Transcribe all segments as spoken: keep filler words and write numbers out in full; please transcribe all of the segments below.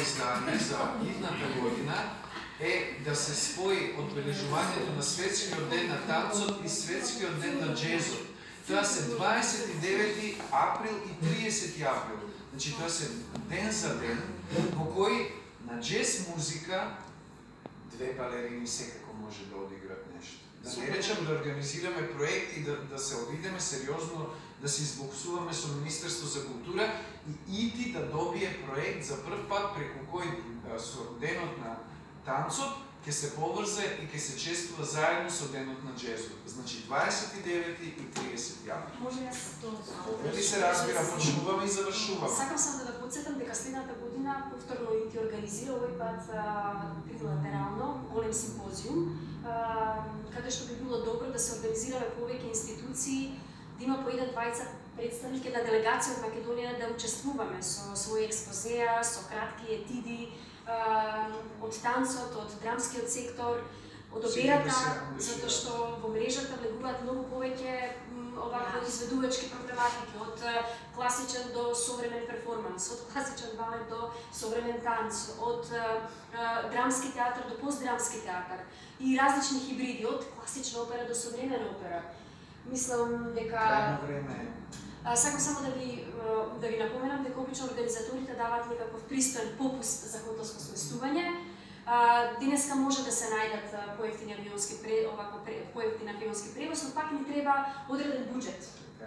издание за идната година е да се спои одбележувањето на светскиот ден на танцот и светскиот ден на джезот. Тоа се дваесет и девети април и триесети април. Значи тоа се ден за ден во кој на джез музика две балерини секако може да одиграат нешто. Да не речам да организираме проект и да, да се обидеме сериозно, да се избоксуваме со Министерство за култура и ИТИ да добие проект за прв пат преку кој со денот на танцот ќе се поврзе и ќе се чествува заедно со денот на джезот. Значи дваесет и девети и тридесети април. Може јас тоа Дали се разбира, почнуваме и завршуваме. Сакам само да ве потсетам дека следната година повторно ИТИ организира овој пат трилатерално голем симпозиум, каде што би било добро да се организираме повеќе институции, да има по еден двајца представники на делегација од Македонија да учествуваме со своји експозеа, со кратки етиди, од танцот, од драмскиот сектор, од операта, затоа што во мрежата влегуваат многу повеќе овакви изведувачки проблематики, од класичен до современ перформанс, од класичен балет до современ танц, од драмски театар до постдрамски театар и различни хибриди, од класична опера до современа опера. Мислам дека Крајно време. Сакам само да ви да ви напоменам дека обично организаторите даваат некаков пристоен попуст за хотелско сместување. Денеска може да се најдат поевтини авионски овако поевтин авионски превоз, но пак ни треба одреден буџет.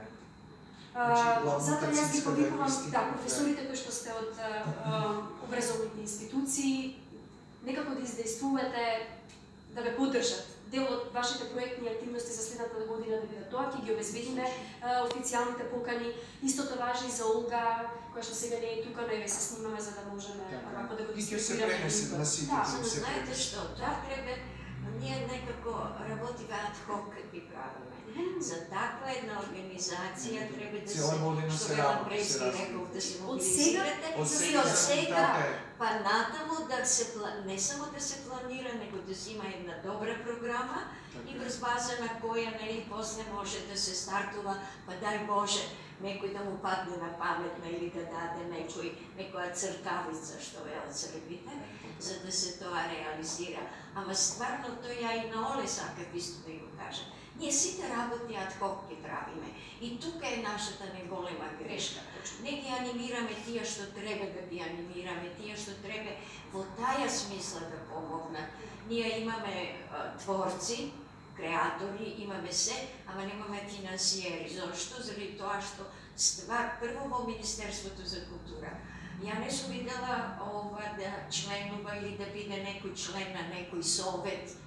Затоа јас ги повикувам да професорите кои што сте од образовните институции некако да издействувате да ве поддржат. Дел од вашите проектни активности за следната година да бидат тоа, ќе ги обезбедиме официјалните покани. Истото важи и за Олга, која што сега не е тука, но еве се снимаме за да можеме овако да го дискутираме. И ќе се пренесе на сите. Да, но знаете што, тоа треба, ние некако работиме ад хок кад би правиме. За таква една организација треба да се, што ве напречки реков, да се мобилизирате и од сега па натаму да се, не само да се планира, него да си има една добра програма и врз база на која, нели, после може да се стартува, па дај Боже, некој да му падне на памет, или да даде некој, некоја цртавица, што велат србите, за да се тоа реализира. Ама стварно тоа и на Оле сакав исто да го кажа. Ние сите работи ад хок ги правиме. И тука е нашата неголема грешка. Не ги анимираме тие што треба да ги анимираме, тие што треба во таја смисла да помогнат. Ние имаме а, творци, креатори, имаме се, ама немаме финансиери. Зошто? Заради тоа што ствар, прво во Министерството за култура. Ја не сум видела ова да членува или да биде некој член на некој совет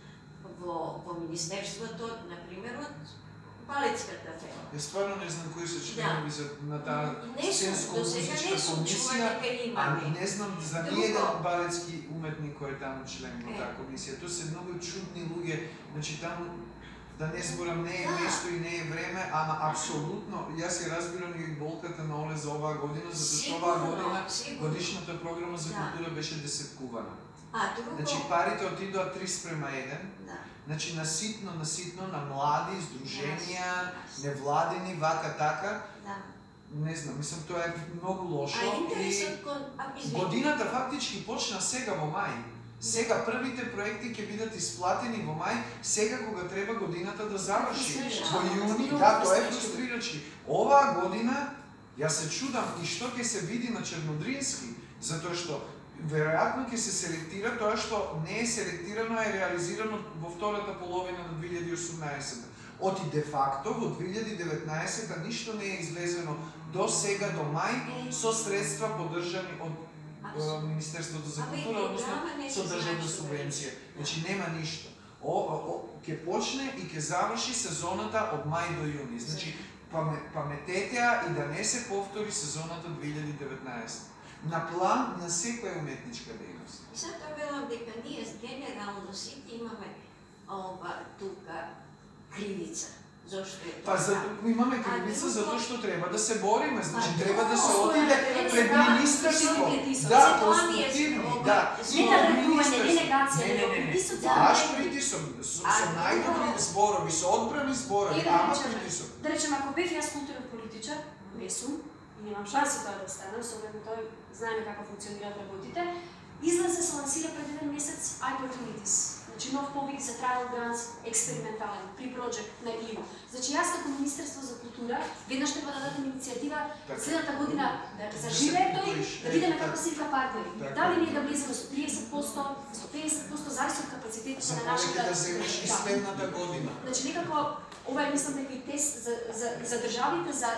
во, во Министерството, например, од балетската ферма. Јас стварно не знам кои се членови за на таа сценско-музичка комисија, а не знам за ниеден балетски уметник кој е таму член во таа комисија. Тоа се многу чудни луѓе, значи таму да не зборам, не е место и не е време, ама апсолутно, јас ја разбирам и болката на Оле за оваа година, затоа што оваа година годишната програма за култура беше десеткувана. А, друго... Значи парите отидоа три спрема еден, да. Значи наситно, наситно на млади, издруженија, невладени, вака така. Да. Не знам, мислам тоа е многу лошо. А интересот кон... Годината фактички почна сега во мај. Сега првите проекти ќе бидат исплатени во мај, сега кога треба годината да заврши. Во јуни, да, тоа е фрустрирачки. Оваа година, јас се чудам и што ќе се види на Чернодрински, затоа што веројатно ќе се селектира тоа што не е селектирано, е реализирано во втората половина на две илјади и осумнаесета. Оти де факто во две илјади и деветнаесета ништо не е излезено до сега, до мај, со средства поддржани од Министерството за култура, односно со државна субвенција. Значи нема ништо. Ќе почне и ќе заврши сезоната од мај до јуни. Значи паметете ја и да не се повтори сезоната две илјади и деветнаесета. На план на секоја уметничка дејност. Затоа велам дека ние генерално сите имаме ова тука кривица. Зошто е тоа? Па за, имаме кривица затоа што треба да се бориме, значи треба да се отиде пред министерство. Да, конструктивни, да. Не да вредување, не негација, не, не, не, не. Баш притисок, со најдобри зборови, со одбрани зборови, ама притисок. Да речем, ако бев јас културен политичар, не сум, и немам шанси тоа да станам, со оглед на тоа знаеме како функционираат работите, Излезе се лансира пред еден месец Opportunities. Значи нов повик за Trial Grants, експериментален, при проект на И Ю. Значи јас како Министерство за култура веднаш треба да дадам иницијатива следната година да заживее тој, да видиме како се вика партнери. Дали ние да влеземе со триесет проценти, со педесет проценти зависи од капацитетите на нашата да земеш и следната година. Значи некако ова е мислам дека и тест за за за државите за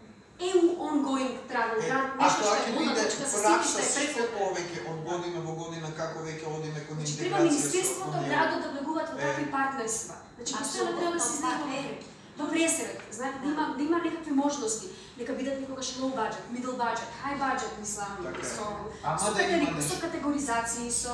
E U ongoing travel grant, нешто што е одна точка со сите што е преходно. Повеќе од година во година како веќе одиме кон интеграција. Треба Министерството, градот да влегуваат во такви партнерства. Значи постојано треба да се изделува во пресред. Знаете, да има да има некакви можности. Нека бидат некогаш low budget, middle budget, high budget, мислам, со со категори, со категоризации, со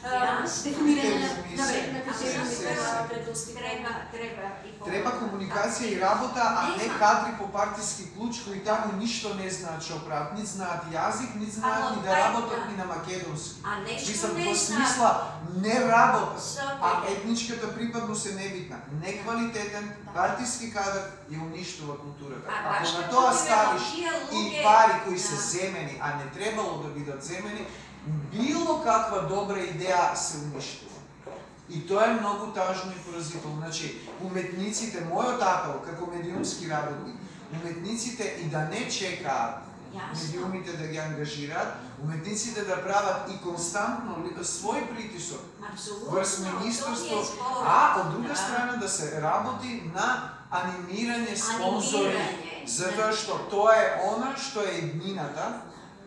дефинирање на вредна критерии, вредности. Треба, треба и Треба комуникација и работа, а не кадри по партиски клуч кои таму ништо не знаат што прават, ни знаат јазик, ни знаат ни да работат ни на македонски. А нешто Мислам, не во смисла не работа, а етничката припадност е небитна. Неквалитетен партиски кадар ја уништува културата. Ако на тоа ставиш и пари кои се земени, а не требало да бидат земени, било каква добра идеја се уништува. И тоа е многу тажно и поразително. Значи, уметниците, мојот апел како медиумски работник, уметниците и да не чекаат медиумите да ги ангажираат, уметниците да прават и константно свој притисок врз министерство, а од друга страна да се работи на анимирање спонзори, затоа што тоа е она што е еднината.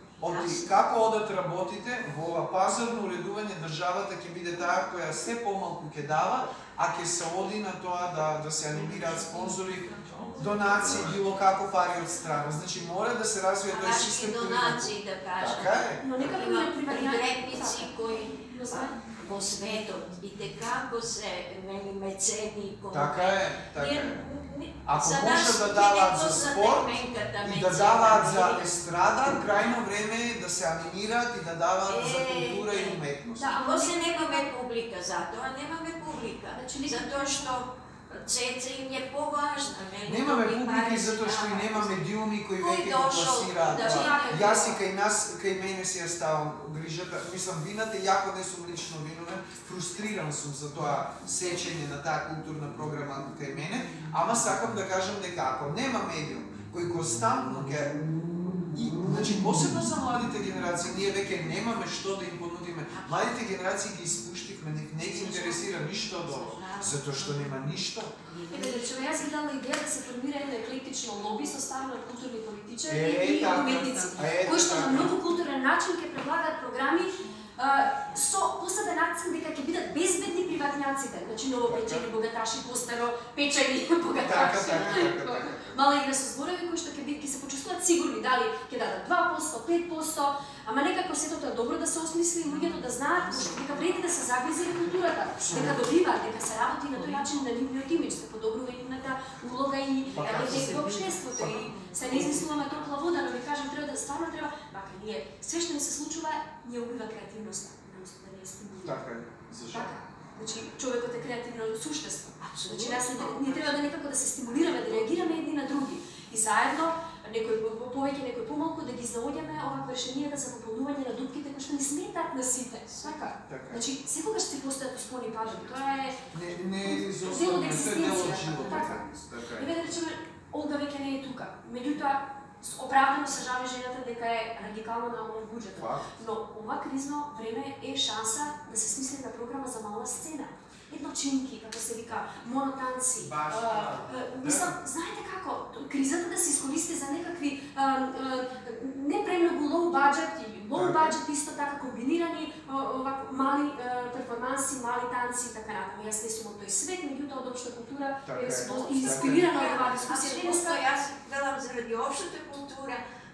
Оти како одат работите, во ова пазарно уредување државата ќе биде таа која се помалку ќе дава, а ќе се оди на тоа да да се анимираат спонзори, донации, било како пари од страна. Значи мора да се развие тој систем. Донации да кажам. Така е. Но некако Има на пригребници кои во светот и текако се нели мецени. Така е, така е. Ако За може нас да не даваат го за за спорт теменката и да мецена, даваат за нели? естрада, крајно време е да се анимираат и да даваат за култура и уметност. Да, а се немаме публика, затоа немаме публика. Затоа што цеца им е поважна, нели? Немаме публика и затоа што и нема медиуми кои веќе го пласираат. Јас и кај нас, кај мене си ја ставам грижата, мислам вината, јако не сум лично виновен, фрустриран сум за тоа сечење на таа културна програма кај мене, ама сакам да кажам дека ако нема медиум кој константно ќе и значи посебно за младите генерации, ние веќе немаме што да им понудиме. Младите генерации ги испуштивме, не ги интересира ништо од ова, затоа што нема ништо. Еве, речеме, јас ги дала идеја да се формира едно еклектично лоби составено од културни политичари Е, и така, уметници, е, кои што така. на многу културен начин ќе предлагаат програми а, со посебен акцент дека ќе бидат безбедни приватњаците, значи ново печени богаташи, постаро печени Така, богаташи. така, така, така. Мала игра со зборови кои што ќе би ќе се почувствуваат сигурни дали ќе дадат два проценти, пет проценти, ама некако сето тоа добро да се осмисли и луѓето да знаат дека вреди да се загризе и културата, дека добиваат, дека се работи на тој начин на нивниот имидж, се подобрува и нивната улога и ефект во општеството и се не измислуваме топла вода, но ви кажам треба да стварно треба, бака ние све што ни се случува ја убива креативноста, наместо да не ја стимулира. Така е, за жал. Значи, човекот е креативно суштество. Значи, нас не треба да некако да се стимулираме, да реагираме едни на други. И заедно, некој повеќе, некој помалку, да ги изнаоѓаме овакви решенија за пополнување на дупките кои што ни сметаат на сите. Така. Значи, секогаш се постојат успони падови. Тоа е Не не дел од изоставаме, тоа е дел од екзистенцијата. животот. Така. Така И е. да речеме, Олга веќе не е тука. Меѓутоа, оправдано се жали жената дека е радикално намален буџетот. Но ова кризно време е шанса да се смисли една програма за мала сцена. Едночинки, како се вика, монотанци. Баш, Мислам, знаете како, кризата да се искористи за некакви а, а, не премногу low budget и low budget исто така комбинирани овако мали а, перформанси, мали танци и така натаму. Јас не сум од тој свет, меѓутоа од општа култура е инспирирана од оваа дискусија. Апсолутно, јас велам заради општата култура,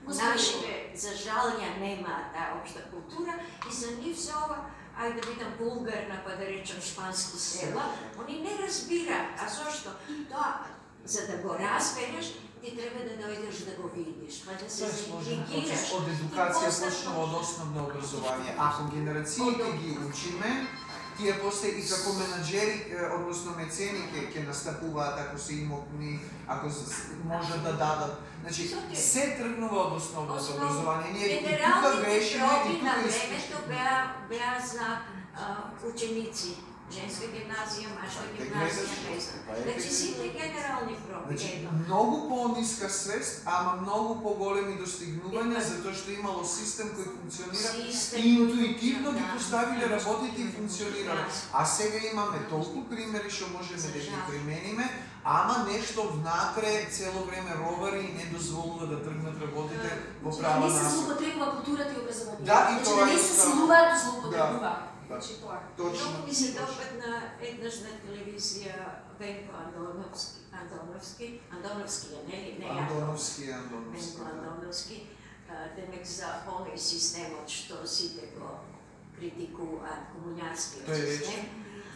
нашите за жал ја немаат таа општа култура и за нив се ова, ајде да видам булгарна, па да речем шпански села, они не разбираат. А зошто? Тоа, за да го разбереш, ти треба да дојдеш да го видиш, па да се заинтригираш. Од едукација почнува од основно образование. Ако генерациите ги учиме, тие после и како менаџери, односно мецени ќе настапуваат ако се имотни, ако можат да дадат. Значи, се тргнува од основното образование. Ние и тука грешиме, и тука времето беа беа за ученици. Женска гимназија, машка гимназија, не знам. Значи сите генерални проби. Многу по-ниска свест, ама многу по-големи достигнувања, затоа што имало систем кој функционира и интуитивно ги поставиле работите и функционирале. А сега имаме толку примери што можеме да ги примениме, ама нешто внатре цело време ровари и не дозволува да тргнат работите во права насока. Не се злоупотребува културата и образованието. Да, и тоа не се силуваат да злоупотребува. Много ми се допадна еднаш на телевизија Венко Андоновски, Андоновски, Андоновски е, не, не Андоновски, Андоновски. Венко Андоновски, демек за овој системот што сите го критикуваат, комуњарскиот систем.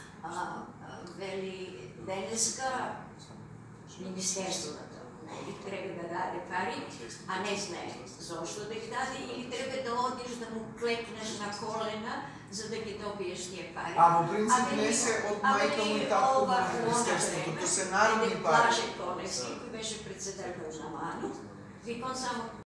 Вели денеска Министерството треба да даде пари, а не знае зошто да ги даде, или треба да одиш да му клекнеш на колена за да ги добиеш тие пари. А во принцип не се од мајка му и татко на Министерството, тоа се народни пари. Блаже Коневски, кој беше председател на МАНУ, викон само